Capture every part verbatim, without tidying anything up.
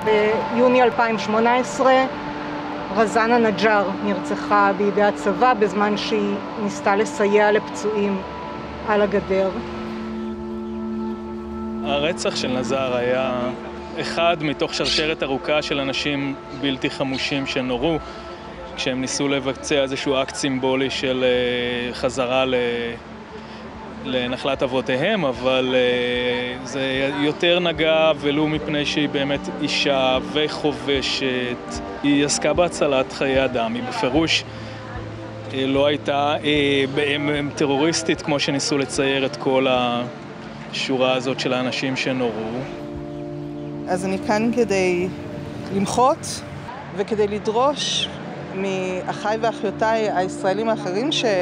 ביוני אלפיים שמונה עשרה רזאנה נג'אר נרצחה בידי הצבא בזמן שהיא ניסתה לסייע לפצועים על הגדר. הרצח של נזאר היה אחד מתוך שרשרת ארוכה של אנשים בלתי חמושים שנורו כשהם ניסו לבצע איזשהו אקט סימבולי של חזרה לנחלת אבותיהם, אבל זה יותר נגע ולו מפני שהיא באמת אישה וחובשת. היא עסקה בהצלת חיי אדם, היא בפירוש לא הייתה טרוריסטית כמו שניסו לצייר את כל השורה הזאת של האנשים שנורו. אז אני כאן כדי למחות וכדי לדרוש מאחיי ואחיותיי הישראלים האחרים שלא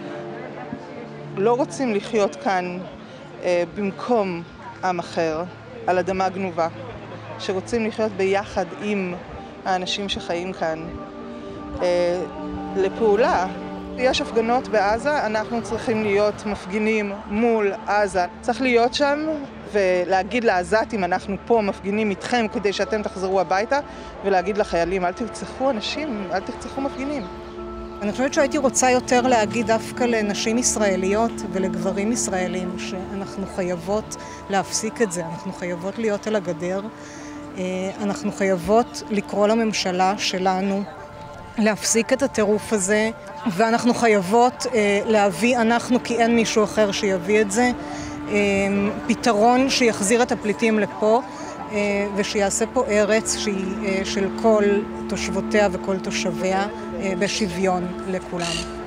רוצים לחיות כאן אה, במקום עם אחר, על אדמה גנובה, שרוצים לחיות ביחד עם האנשים שחיים כאן, אה, לפעולה. יש הפגנות בעזה, אנחנו צריכים להיות מפגינים מול עזה. צריך להיות שם ולהגיד לעזתים, אנחנו פה מפגינים איתכם כדי שאתם תחזרו הביתה, ולהגיד לחיילים, אל תרצחו אנשים, אל תרצחו מפגינים. אני חושבת שהייתי רוצה יותר להגיד דווקא לנשים ישראליות ולגברים ישראלים שאנחנו חייבות להפסיק את זה, אנחנו חייבות להיות על הגדר, אנחנו חייבות לקרוא לממשלה שלנו להפסיק את הטירוף הזה, ואנחנו חייבות להביא, אנחנו כי אין מישהו אחר שיביא את זה, פתרון שיחזיר את הפליטים לפה ושיעשה פה ארץ שהיא של כל תושבותיה וכל תושביה בשוויון לכולם.